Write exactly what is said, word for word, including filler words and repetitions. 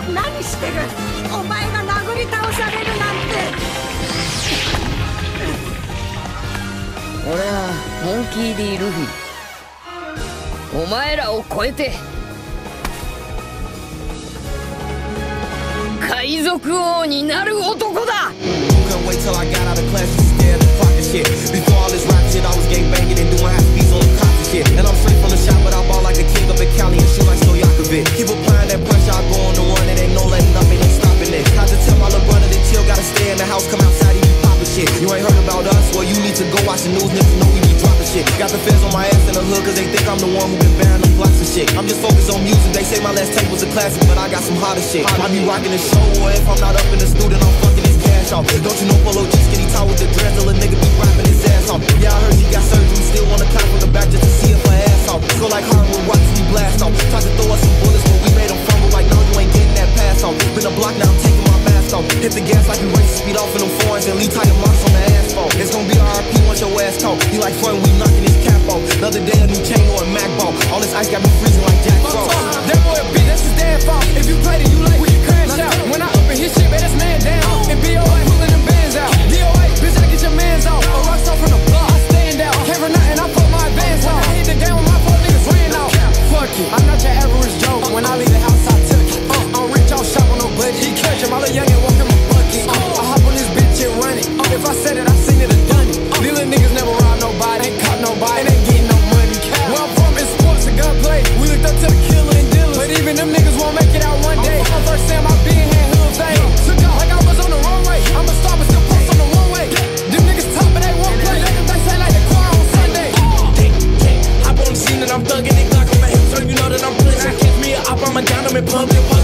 何してる。お前が殴り倒されるなんて。 俺はモンキー D ルフィ。お前らを超えて海賊王になる男だ。 Shit. Before all this rap shit, I was gang banging and doing half beats on the cops and shit. And I'm straight from the shop, but I ball like a king up in Cali and shoot like Stojakovic. Keep applying that pressure, I go on the run, it ain't no letting up, ain't no stopping it. Had to tell my little brother to chill, gotta stay in the house, come outside, he be popping shit. You ain't heard about us, well you need to go watch the news, niggas know we be dropping shit. Got the feds on my ass in the hood, cause they think I'm the one who been bearing them blocks and shit. I'm just focused on music, they say my last tape was a classic, but I got some hotter shit. I be rocking the show, or if I'm not up in the studio, I'm fucking his cash off. Don't you know Polo G skinny tall with the dreads, till a nigga be rapping his ass off. Yeah, I heard she got surgery, still wanna climb from the back just to see if her ass off. Go like hardwood, watch me blast off. Tried to throw us some bullets, but we made them fumble like, no, you ain't getting that pass off. Been a block now, I'm taking my mask off. Hit the gas like we race, speed off in them foreigns and leave tire marks on the asphalt. It's gonna be R I P once your ass talk. He like fun, we knocking his cap off. Another day, a new chain or a Mac ball. All this ice got me freezing like Jack Frost. That boy a bitch, that's his damn fault. If you play it, you like, we can crash out. When I open his shit, man, that's man down. And B O A pulling them bands out. D O A, bitch, I get your mans off. A rock star from the block, I stand out. Came for nothing, I put my advance on. When I hit the game with my four niggas ran out. Fuck it, I'm not your average Joe. When I leave the house, I took it. Uh, I'm rich, I'll shop on no budget. He catch him, all the youngin' walk in my bucket. Uh, I hop on this bitch and run it. Uh, if I said it, I seen it and done it. Uh, These little niggas never rob nobody, ain't caught nobody, ain't getting no money. Where I'm from is sports and gunplay. We looked up to the killer and dealers, but even them niggas won't make it out one day. I'm first Sam, I been here, hood fade. Took out like I was on the runway. I'ma stop and still post on the one way. Them niggas top, but they won't play. They say like the choir on Sunday. Hop on the scene and I'm thugging it, Glock on my hip, so you know that I'm blitzing. Catch me up, I'm a down, I'm in public.